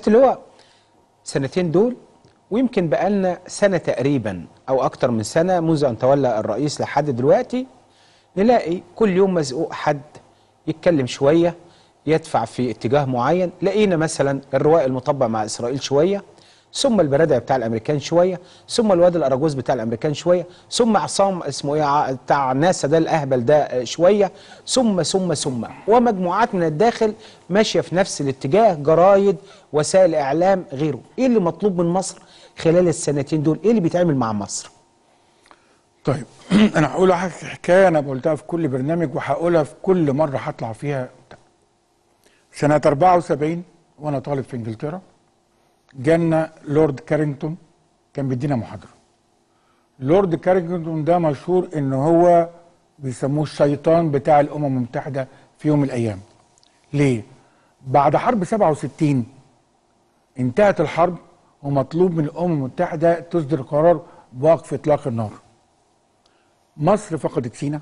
اللي هو سنتين دول، ويمكن بقالنا سنة تقريبا أو أكتر من سنة منذ أن تولى الرئيس لحد دلوقتي، نلاقي كل يوم مزقوق حد يتكلم شوية يدفع في اتجاه معين. لقينا مثلا الرواق المطبع مع إسرائيل شوية، ثم البرادع بتاع الامريكان شويه، ثم الواد الاراجوز بتاع الامريكان شويه، ثم عصام اسمه ايه بتاع ناسا ده الاهبل ده شويه، ثم ومجموعات من الداخل ماشيه في نفس الاتجاه، جرايد، وسائل اعلام، غيره. ايه اللي مطلوب من مصر خلال السنتين دول؟ ايه اللي بيتعمل مع مصر؟ طيب انا هقول حكايه انا قلتها في كل برنامج وهقولها في كل مره هطلع فيها. سنه 74 وانا طالب في انجلترا، جانا لورد كارينجتون كان بيدينا محاضره. لورد كارينجتون ده مشهور ان هو بيسموه الشيطان بتاع الامم المتحده في يوم من الايام. ليه؟ بعد حرب 67 انتهت الحرب ومطلوب من الامم المتحده تصدر قرار بوقف اطلاق النار. مصر فقدت سيناء،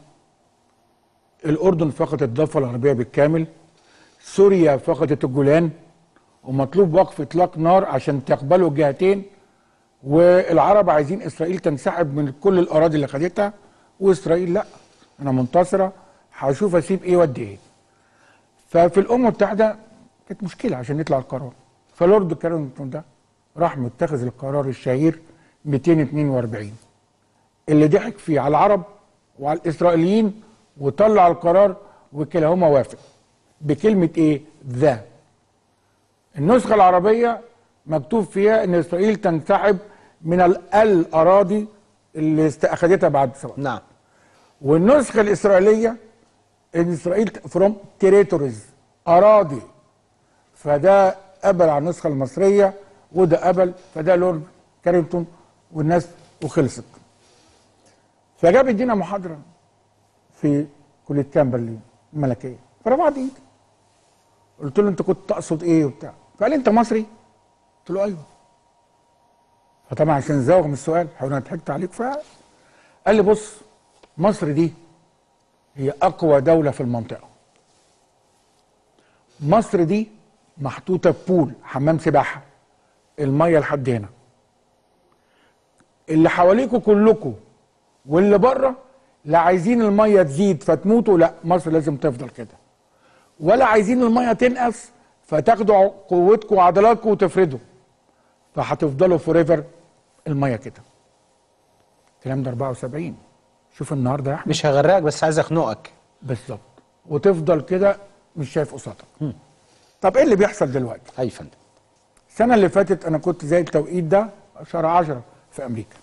الاردن فقدت الضفه الغربيه بالكامل، سوريا فقدت الجولان، ومطلوب وقف اطلاق نار عشان تقبلوا الجهتين، والعرب عايزين اسرائيل تنسحب من كل الاراضي اللي خدتها، واسرائيل لا، انا منتصره، هشوف اسيب ايه وادي ايه. ففي الامم المتحده كانت مشكله عشان يطلع القرار، فلورد كارينجتون ده راح متخذ القرار الشهير 242 اللي ضحك فيه على العرب وعلى الاسرائيليين، وطلع القرار وكلاهما وافق بكلمه ايه؟ ذا. النسخه العربيه مكتوب فيها ان اسرائيل تنسحب من الاراضي اللي اخذتها بعد سواء. نعم. والنسخه الاسرائيليه ان اسرائيل فروم تيريتوريز، اراضي. فده قبل على النسخه المصريه وده قبل، فده لورد كارينجتون والناس وخلصت. فجاب يدينا محاضره في كليه كامبرلي الملكيه، فرفعت ايدي قلت له انت كنت تقصد ايه وبتاع؟ فقال لي انت مصري؟ قلت له ايوه. فطبعا عشان زوغ من السؤال حاول انا ضحكت عليك، فقال لي بص، مصر دي هي اقوى دوله في المنطقه. مصر دي محطوطه بول، حمام سباحه، الميه لحد هنا. اللي حواليكوا كلكم واللي بره لا عايزين الميه تزيد فتموتوا، لا، مصر لازم تفضل كده. ولا عايزين الميه تنقص فتاخدوا قوتكم وعضلاتكم وتفردوا، فهتفضلوا فوريفر الميه كده. الكلام ده 74. شوف النهارده يا احمد، مش هغرقك بس عايز اخنقك. بالظبط. وتفضل كده مش شايف قصادك. طب ايه اللي بيحصل دلوقتي؟ اي فندم. السنه اللي فاتت انا كنت زي التوقيت ده شهر 10 في امريكا.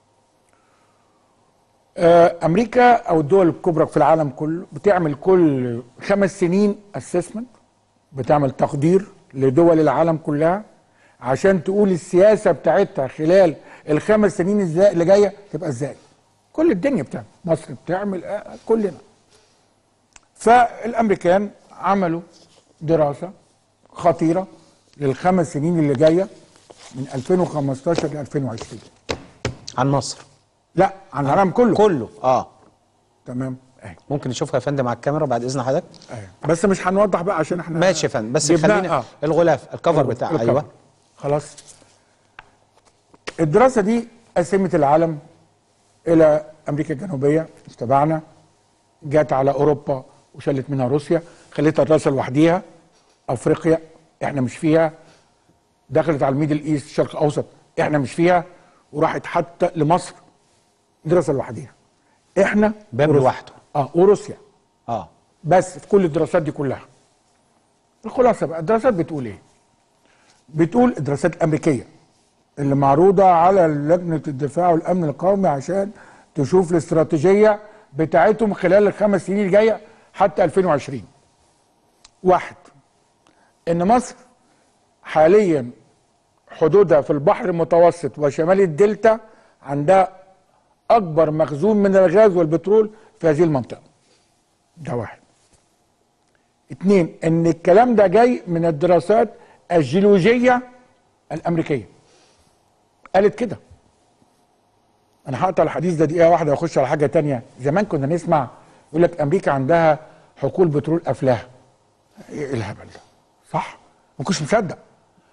امريكا او الدول الكبرى في العالم كله بتعمل كل 5 سنين اسسمنت، بتعمل تقدير لدول العالم كلها عشان تقول السياسه بتاعتها خلال ال5 سنين ازاي اللي جايه تبقى ازاي. كل الدنيا بتعمل، مصر بتعمل، كلنا. فالامريكان عملوا دراسه خطيره لل5 سنين اللي جايه من 2015 ل 2020 عن مصر؟ لا، عن العالم كله. كله. تمام. اهي ممكن نشوفها يا فندم على الكاميرا بعد اذن حضرتك؟ بس مش هنوضح بقى عشان احنا ماشي يا فندم، بس خلينا الغلاف الكفر بتاع. ايوه خلاص. الدراسه دي قسمت العالم الى امريكا الجنوبيه مش تبعنا، جت على اوروبا وشلت منها روسيا، خليتها دراسه لوحديها. افريقيا احنا مش فيها، دخلت على الميدل ايست الشرق الاوسط احنا مش فيها، وراحت حتى لمصر دراسه لوحديها. احنا باب لوحده. وروسيا. بس في كل الدراسات دي كلها. الخلاصه بقى الدراسات بتقول ايه؟ بتقول الدراسات الامريكيه اللي معروضه على لجنه الدفاع والامن القومي عشان تشوف الاستراتيجيه بتاعتهم خلال ال5 سنين الجايه حتى 2020. واحد، ان مصر حاليا حدودها في البحر المتوسط وشمال الدلتا عندها اكبر مخزون من الغاز والبترول في هذه المنطقه. ده واحد. اتنين، ان الكلام ده جاي من الدراسات الجيولوجيه الامريكيه. قالت كده. انا هقطع الحديث ده دقيقه واحده واخش على حاجه تانية. زمان كنا نسمع يقول لك امريكا عندها حقول بترول افلاها. ايه الهبل ده؟ صح؟ ما كنتش مصدق.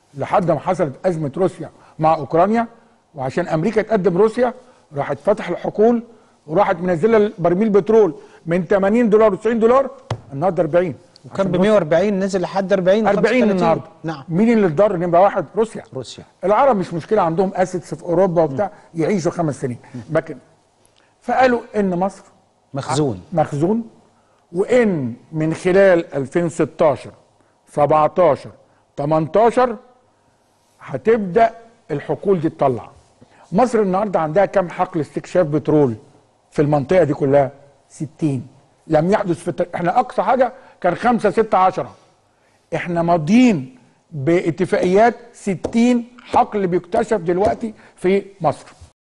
لحد ما حصلت ازمه روسيا مع اوكرانيا، وعشان امريكا تقدم روسيا راحت فتح الحقول وراحت منزله برميل بترول من $80 $90 النهارده 40، وكان ب 140 نزل لحد 40 النهارده. نعم. مين اللي اتضرر؟ نمره واحد روسيا. العرب مش مشكله، عندهم اسيتس في اوروبا وبتاع يعيشوا 5 سنين، لكن فقالوا ان مصر مخزون، وان من خلال 2016 17 18 هتبدا الحقول دي تطلع. مصر النهارده عندها كم حقل استكشاف بترول في المنطقه دي كلها؟ 60. لم يحدث في احنا اقصى حاجه كان 5 6 10. احنا ماضيين باتفاقيات 60 حقل بيكتشف دلوقتي في مصر.